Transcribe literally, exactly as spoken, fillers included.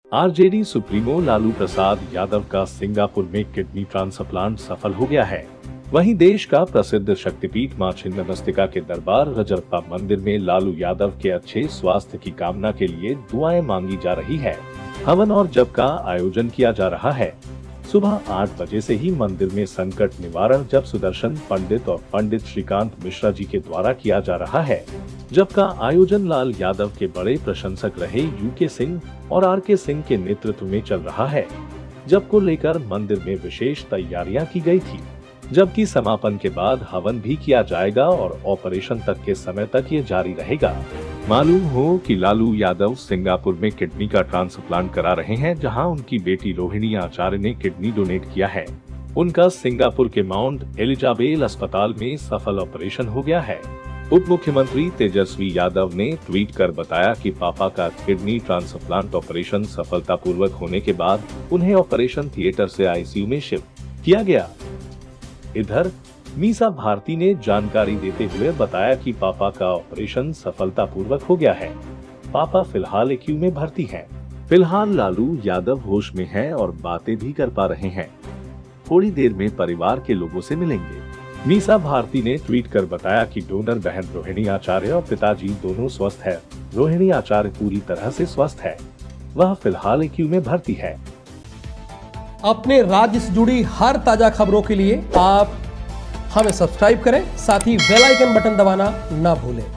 RJD supremo Lalu Prasad Yadav का Singapore में kidney transplant सफल हो गया है। वहीं देश का प्रसिद्ध शक्तिपीठ मां छिन्नमस्तिका के दरबार रजरप्पा मंदिर में लालू यादव के अच्छे स्वास्थ्य की कामना के लिए दुआएं मांगी जा रही है। हवन और जप का आयोजन किया जा रहा है। सुबह आठ बजे से ही मंदिर में संकट निवारण जप सुदर्शन पंडित और पंडित श्रीकांत मिश्रा जी के द्वारा किया जा रहा है। जप का आयोजन लाल यादव के बड़े प्रशंसक रहे यूके सिंह और आर के सिंह के नेतृत्व में चल रहा है। जप को लेकर मंदिर में विशेष तैयारियां की गई थी, जबकि समापन के बाद हवन भी किया जाएगा और ऑपरेशन तक के समय तक ये जारी रहेगा। मालूम हो कि लालू यादव सिंगापुर में किडनी का ट्रांसप्लांट करा रहे हैं, जहां उनकी बेटी रोहिणी आचार्य ने किडनी डोनेट किया है। उनका सिंगापुर के माउंट एलिजाबेथ अस्पताल में सफल ऑपरेशन हो गया है। उप मुख्यमंत्री तेजस्वी यादव ने ट्वीट कर बताया कि पापा का किडनी ट्रांसप्लांट ऑपरेशन सफलतापूर्वक होने के बाद उन्हें ऑपरेशन थिएटर से आईसीयू में शिफ्ट किया गया। इधर मीसा भारती ने जानकारी देते हुए बताया कि पापा का ऑपरेशन सफलतापूर्वक हो गया है। पापा फिलहाल आईसीयू में भर्ती हैं। फिलहाल लालू यादव होश में हैं और बातें भी कर पा रहे हैं। थोड़ी देर में परिवार के लोगों से मिलेंगे। मीसा भारती ने ट्वीट कर बताया कि डोनर बहन रोहिणी आचार्य और पिताजी दोनों स्वस्थ है। रोहिणी आचार्य पूरी तरह से स्वस्थ है। वह फिलहाल आईसीयू में भर्ती है। अपने राज्य से जुड़ी हर ताजा खबरों के लिए आप हमें सब्सक्राइब करें, साथ ही बेल आइकन बटन दबाना ना भूलें।